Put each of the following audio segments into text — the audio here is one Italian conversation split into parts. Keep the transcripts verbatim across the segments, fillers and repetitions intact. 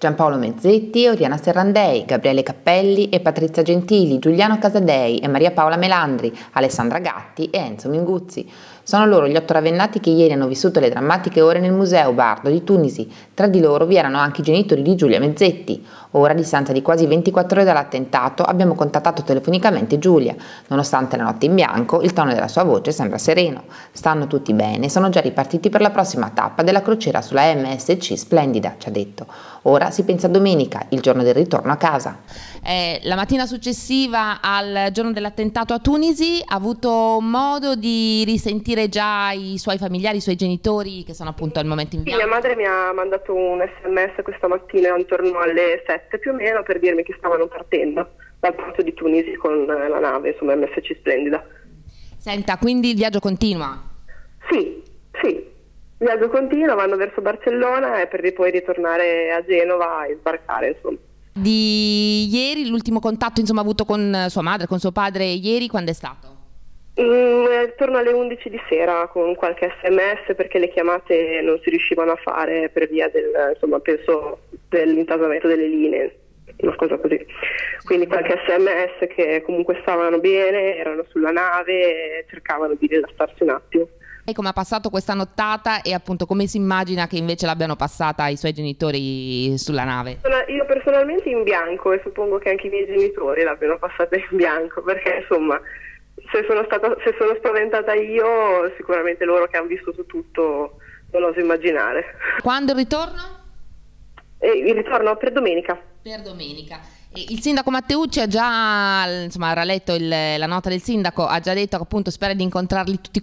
Giampaolo Mezzetti, Oriana Serrandei, Gabriele Cappelli e Patrizia Gentili, Giuliano Casadei e Maria Paola Melandri, Alessandra Gatti e Enzo Minguzzi. Sono loro gli otto ravennati che ieri hanno vissuto le drammatiche ore nel Museo Bardo di Tunisi. Tra di loro vi erano anche i genitori di Giulia Mezzetti. Ora, a distanza di quasi ventiquattro ore dall'attentato, abbiamo contattato telefonicamente Giulia. Nonostante la notte in bianco, il tono della sua voce sembra sereno. Stanno tutti bene, sono già ripartiti per la prossima tappa della crociera sulla M S C Splendida, ci ha detto. Ora si pensa a domenica, il giorno del ritorno a casa. Eh, la mattina successiva al giorno dell'attentato a Tunisi ha avuto modo di risentire già i suoi familiari, i suoi genitori che sono appunto al momento in bianco? Mia madre mi ha mandato un sms questa mattina intorno alle sette più o meno per dirmi che stavano partendo dal porto di Tunisi con la nave, insomma M S C Splendida. Senta, quindi il viaggio continua? Sì, sì, il viaggio continua, vanno verso Barcellona e per poi ritornare a Genova e sbarcare, insomma. Di ieri, l'ultimo contatto insomma avuto con sua madre, con suo padre ieri, quando è stato? Mm, attorno alle undici di sera con qualche sms perché le chiamate non si riuscivano a fare per via del, insomma, penso dell'intasamento delle linee, una cosa così. Quindi qualche sms che comunque stavano bene, erano sulla nave e cercavano di rilassarsi un attimo. E come ha passato questa nottata e appunto come si immagina che invece l'abbiano passata i suoi genitori sulla nave? Io personalmente in bianco e suppongo che anche i miei genitori l'abbiano passata in bianco perché insomma se sono, stata, se sono spaventata io sicuramente loro che hanno vissuto tutto non oso immaginare. Quando il ritorno? E il ritorno per domenica. Per domenica. E il sindaco Matteucci ha già, insomma, avrà letto il, la nota del sindaco, ha già detto che appunto spera di incontrarli tutti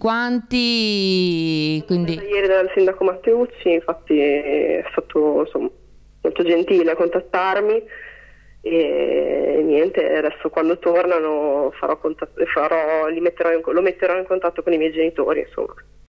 quanti, quindi... Ieri dal sindaco Matteucci, infatti è stato insomma, molto gentile a contattarmi e niente, adesso quando tornano farò contatto, farò, li metterò in, lo metterò in contatto con i miei genitori, insomma.